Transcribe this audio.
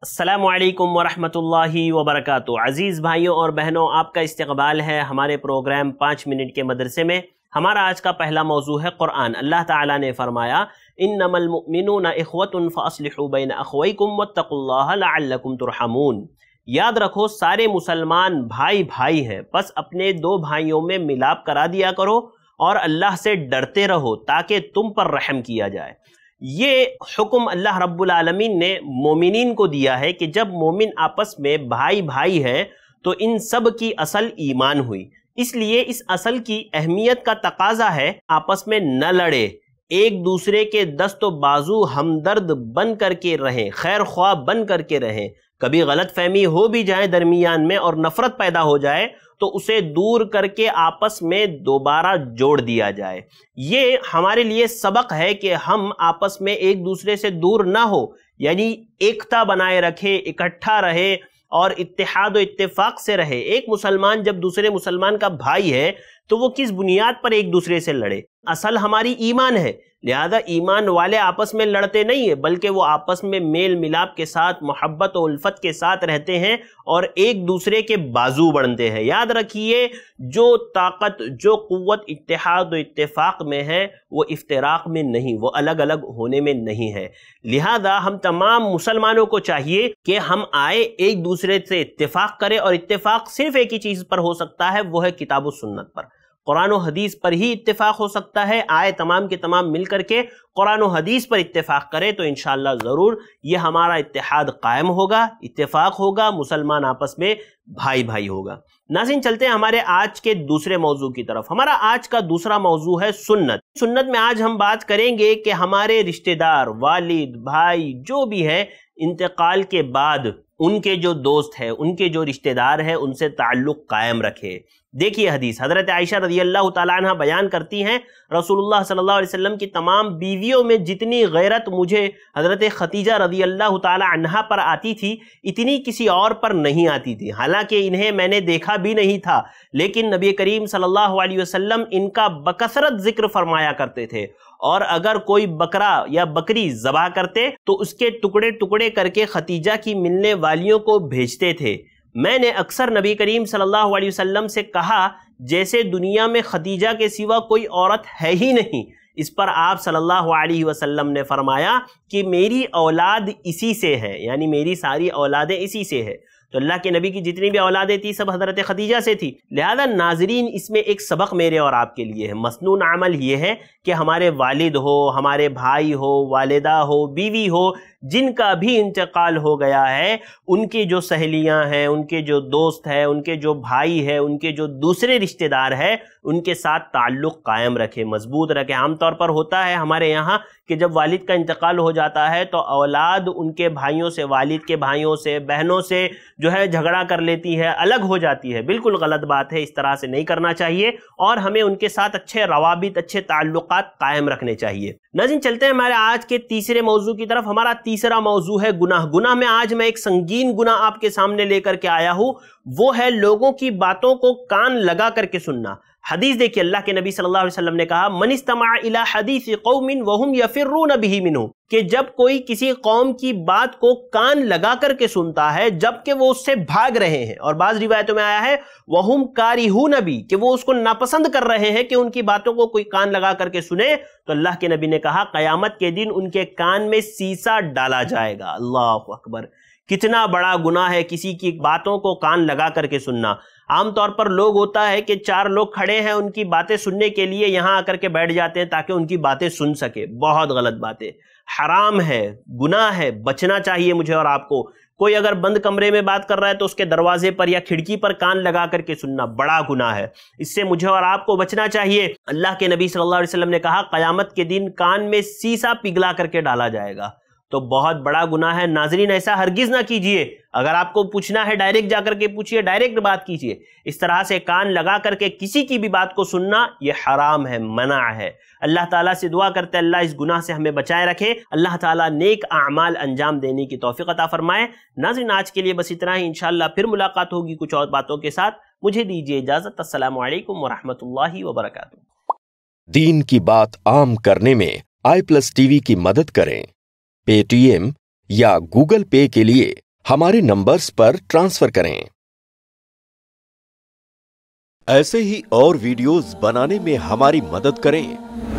अस्सलामु अलैकुम वरहमतुल्लाहि वबरकातुहू। अजीज़ भाइयों और बहनों, आपका इस्तकबाल है हमारे प्रोग्राम 5 मिनट के मदरसे में। हमारा आज का पहला मौजू है कुरान। अल्लाह ताला ने फरमाया, इन्नमल मुमिनूना इख्वतुन फअस्लिहू बैन अख्वैकुम वत्तकुल्लाह लअल्लकुम तुरहमून। याद रखो, सारे मुसलमान भाई भाई हैं, बस अपने दो भाइयों में मिलाप करा दिया करो और अल्लाह से डरते रहो ताकि तुम पर रहम किया जाए। ये हुक्म अल्लाह रब्बुल आलमीन ने मोमिनीन को दिया है कि जब मोमिन आपस में भाई भाई हैं तो इन सब की असल ईमान हुई। इसलिए इस असल की अहमियत का तकाजा है आपस में न लड़े, एक दूसरे के दस्त व बाजू हमदर्द बन करके रहें, खैर ख्वाह बन करके रहें। कभी गलत फहमी हो भी जाए दरमियान में और नफरत पैदा हो जाए तो उसे दूर करके आपस में दोबारा जोड़ दिया जाए। ये हमारे लिए सबक है कि हम आपस में एक दूसरे से दूर ना हो, यानी एकता बनाए रखे, इकट्ठा रहे और इत्तेहाद व इत्तेफाक से रहे। एक मुसलमान जब दूसरे मुसलमान का भाई है तो वो किस बुनियाद पर एक दूसरे से लड़े? असल हमारी ईमान है, लिहाजा ईमान वाले आपस में लड़ते नहीं है, बल्कि वो आपस में मेल मिलाप के साथ, मोहब्बत और उल्फत के साथ रहते हैं और एक दूसरे के बाजू बढ़ते हैं। याद रखिए, जो ताकत, जो कुव्वत इत्तेहाद और इत्तेफाक में है वो इफ्तिराक में नहीं, वो अलग अलग होने में नहीं है। लिहाजा हम तमाम मुसलमानों को चाहिए कि हम आए, एक दूसरे से इत्तेफाक करें, और इत्तेफाक सिर्फ एक ही चीज पर हो सकता है, वो है किताब व सुन्नत पर, कुरान और हदीस पर ही इत्तेफाक हो सकता है। आए तमाम के तमाम मिल करके कुरान और हदीस पर इत्तेफाक करें तो इंशाअल्लाह ज़रूर ये हमारा इत्तेहाद कायम होगा, इत्तेफाक होगा, मुसलमान आपस में भाई भाई होगा। नाज़रीन, चलते हैं हमारे आज के दूसरे मौजू की तरफ। हमारा आज का दूसरा मौजू है सुन्नत। सुन्नत में आज हम बात करेंगे कि हमारे रिश्तेदार, वालिद, भाई जो भी है, इंतकाल के बाद उनके जो दोस्त है, उनके जो रिश्तेदार है, उनसे ताल्लुक कायम रखे। देखिए हदीस, हजरत आयशा रज़ियल्लाहु ताला अन्हा बयान करती हैं, रसूलुल्लाह सल्लल्लाहु अलैहि वसल्लम की तमाम बीवियों में जितनी गैरत मुझे हजरत खदीजा रज़ियल्लाहु ताला अन्हा पर आती थी, इतनी किसी और पर नहीं आती थी। हालांकि इन्हें मैंने देखा भी नहीं था, लेकिन नबी करीम सल्लल्लाहु अलैहि वसल्लम इनका बकसरत जिक्र फरमाया करते थे, और अगर कोई बकरा या बकरी ज़बह करते तो उसके टुकड़े टुकड़े करके खदीजा की मिलने वालियों को भेजते थे। मैंने अक्सर नबी करीम सल्लल्लाहु अलैहि वसल्लम से कहा, जैसे दुनिया में खदीजा के सिवा कोई औरत है ही नहीं। इस पर आप सल्लल्लाहु अलैहि वसल्लम ने फरमाया कि मेरी औलाद इसी से है, यानी मेरी सारी औलादें इसी से है। तो अल्लाह के नबी की जितनी भी औलादें थी सब हजरत खदीजा से थी। लिहाजा नाजरीन, इसमें एक सबक मेरे और आपके लिए है। मसनून अमल ये है कि हमारे वालिद हो, हमारे भाई हो, वालिदा हो, बीवी हो, जिनका भी इंतकाल हो गया है, उनकी जो सहेलियां हैं, उनके जो दोस्त हैं, उनके जो भाई हैं, उनके जो दूसरे रिश्तेदार हैं, उनके साथ ताल्लुक़ कायम रखें, मजबूत रखें। आमतौर पर होता है हमारे यहाँ कि जब वालिद का इंतकाल हो जाता है तो औलाद उनके भाइयों से, वालिद के भाइयों से, बहनों से जो है झगड़ा कर लेती है, अलग हो जाती है। बिल्कुल गलत बात है, इस तरह से नहीं करना चाहिए और हमें उनके साथ अच्छे रवाबित, अच्छे ताल्लुकात कायम रखने चाहिए। नाज़रीन, चलते हैं हमारे आज के तीसरे मौजू की तरफ। हमारा तीसरा मौजू है गुनाह। गुनाह में आज मैं एक संगीन गुनाह आपके सामने लेकर के आया हूं, वो है लोगों की बातों को कान लगा करके सुनना। हदीस देखिए, अल्लाह के नबी सल्लल्लाहु अलैहि वसल्लम ने कहा, मन इस्तमा इला हदीस कौमिन वहुम यफिरून बिही मिन्हु, कि जब कोई किसी कौम की बात को कान लगा करके सुनता है जबकि वो उससे भाग रहे हैं, और बाज़ रिवायतों में आया है वहुम कारिहून भी, कि वो उसको नापसंद कर रहे हैं कि उनकी बातों को कोई कान लगा करके सुने, तो अल्लाह के नबी ने कहा क़यामत के दिन उनके कान में सीसा डाला जाएगा। अल्लाहु अकबर! कितना बड़ा गुनाह है किसी की बातों को कान लगा करके सुनना। आमतौर पर लोग होता है कि 4 लोग खड़े हैं, उनकी बातें सुनने के लिए यहां आकर के बैठ जाते हैं ताकि उनकी बातें सुन सके। बहुत गलत बातें, हराम है, गुनाह है, बचना चाहिए मुझे और आपको। कोई अगर बंद कमरे में बात कर रहा है तो उसके दरवाजे पर या खिड़की पर कान लगा करके सुनना बड़ा गुनाह है, इससे मुझे और आपको बचना चाहिए। अल्लाह के नबी सल्लल्लाहु अलैहि वसल्लम ने कहा क़यामत के दिन कान में सीसा पिघला करके डाला जाएगा, तो बहुत बड़ा गुनाह है। नाजरीन, ऐसा हरगिज ना कीजिए। अगर आपको पूछना है डायरेक्ट जाकर के पूछिए, डायरेक्ट बात कीजिए। इस तरह से कान लगा करके किसी की भी बात को सुनना ये हराम है, मना है। अल्लाह ताला से दुआ करते अल्लाह इस गुनाह से हमें बचाए रखे, अल्लाह ताला नेक आमाल अंजाम देने की तौफीक अता फरमाए। नाज़रीन, आज के लिए बस इतना ही, इंशाअल्लाह फिर मुलाकात होगी कुछ और बातों के साथ। मुझे दीजिए इजाजत। अस्सलामु अलैकुम वरहमतुल्लाहि वबरकातुहू। दीन की बात आम करने में iPlus TV की मदद करें। पेटीएम या गूगल पे के लिए हमारे नंबर्स पर ट्रांसफर करें। ऐसे ही और वीडियोस बनाने में हमारी मदद करें।